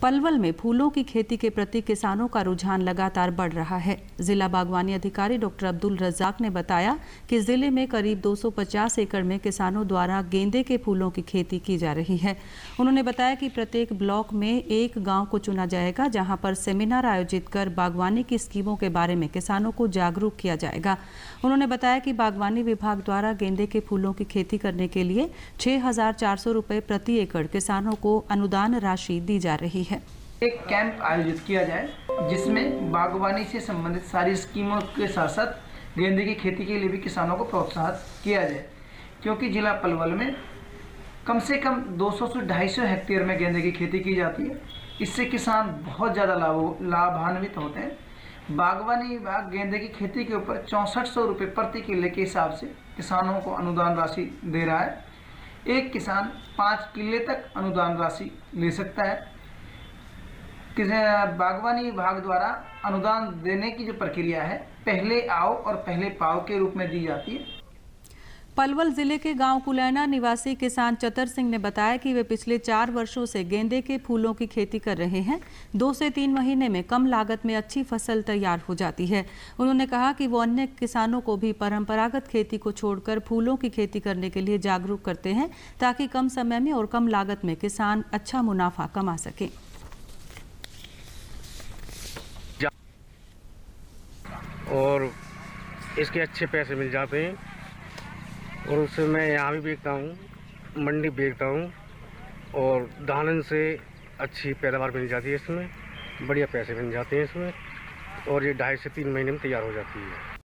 पलवल में फूलों की खेती के प्रति किसानों का रुझान लगातार बढ़ रहा है। जिला बागवानी अधिकारी डॉक्टर अब्दुल रज्जाक ने बताया कि जिले में करीब 250 एकड़ में किसानों द्वारा गेंदे के फूलों की खेती की जा रही है। उन्होंने बताया कि प्रत्येक ब्लॉक में एक गांव को चुना जाएगा, जहां पर सेमिनार आयोजित कर बागवानी की स्कीमों के बारे में किसानों को जागरूक किया जाएगा। उन्होंने बताया कि बागवानी विभाग द्वारा गेंदे के फूलों की खेती करने के लिए 6,400 रुपये प्रति एकड़ किसानों को अनुदान राशि दी जा रही है। एक कैंप आयोजित किया जाए जिसमें बागवानी से संबंधित सारी स्कीमों के साथ साथ गेंदे की खेती के लिए भी किसानों को प्रोत्साहित किया जाए, क्योंकि जिला पलवल में कम से कम 200 से 250 हेक्टेयर में गेंदे की खेती की जाती है। इससे किसान बहुत ज़्यादा लाभान्वित होते हैं। बागवानी विभाग गेंदे की खेती के ऊपर 6400 रुपये प्रति किले के हिसाब से किसानों को अनुदान राशि दे रहा है। एक किसान 5 किले तक अनुदान राशि ले सकता है। बागवानी विभाग द्वारा अनुदान देने की जो प्रक्रिया है, पहले आओ और पहले पाओ के रूप में दी जाती है। पलवल जिले के गांव कुलैना निवासी किसान चतर सिंह ने बताया कि वे पिछले 4 वर्षों से गेंदे के फूलों की खेती कर रहे हैं। 2 से 3 महीने में कम लागत में अच्छी फसल तैयार हो जाती है। उन्होंने कहा कि वो अन्य किसानों को भी परंपरागत खेती को छोड़कर फूलों की खेती करने के लिए जागरूक करते हैं, ताकि कम समय में और कम लागत में किसान अच्छा मुनाफा कमा सकें। और इसके अच्छे पैसे मिल जाते हैं और उससे मैं यहाँ भी बेचता हूँ, मंडी बेचता हूँ और दालन से अच्छी पैदावार मिल जाती है। इसमें बढ़िया पैसे मिल जाते हैं इसमें, और ये 2.5 से 3 महीने में तैयार हो जाती है।